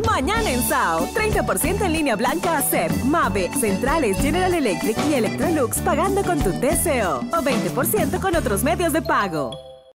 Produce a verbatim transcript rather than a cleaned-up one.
Mañana en Sao, treinta por ciento en línea blanca a C E P, Mave, Centrales, General Electric y Electrolux pagando con tu T C O o veinte por ciento con otros medios de pago.